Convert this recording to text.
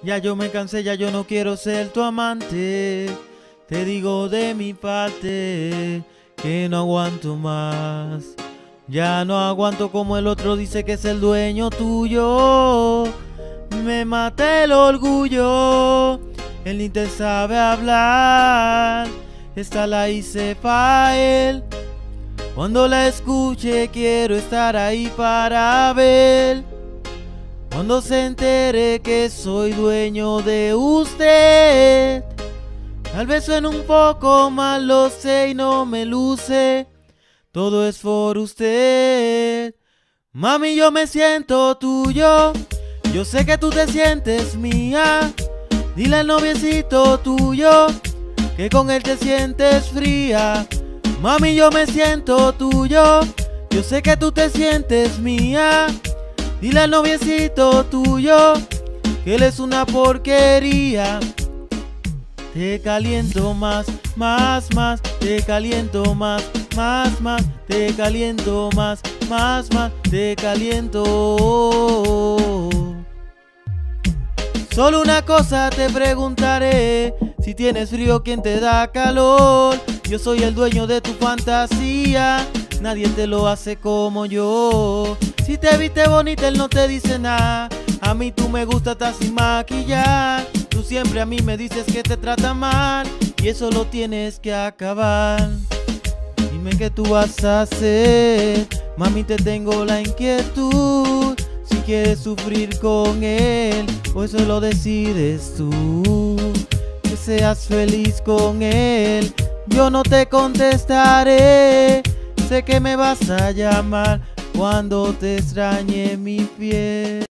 Ya yo me cansé, ya yo no quiero ser tu amante. Te digo de mi parte que no aguanto más. Ya no aguanto como el otro dice que es el dueño tuyo. Me mata el orgullo, él ni te sabe hablar. Esta la hice pa' él. Cuando la escuche quiero estar ahí para ver. Cuando se entere que soy dueño de usted. Tal vez suene un poco mal, lo sé y no me luce. Todo es por usted. Mami, yo me siento tuyo. Yo sé que tú te sientes mía. Dile al noviecito tuyo que con él te sientes fría. Mami, yo me siento tuyo. Yo sé que tú te sientes mía. Dile al noviecito tuyo que él es una porquería. Te caliento más, más, más. Te caliento más, más, más. Te caliento más, más, más. Te caliento. Solo una cosa te preguntaré: si tienes frío, ¿quién te da calor? Yo soy el dueño de tu fantasía, nadie te lo hace como yo. Si te viste bonita, él no te dice nada. A mí tú me gusta, estás sin maquillar. Tú siempre a mí me dices que te trata mal, y eso lo tienes que acabar. Dime qué tú vas a hacer, mami, te tengo la inquietud. Si quieres sufrir con él, o eso lo decides tú. Que seas feliz con él, yo no te contestaré. Sé que me vas a llamar cuando te extrañe mi piel.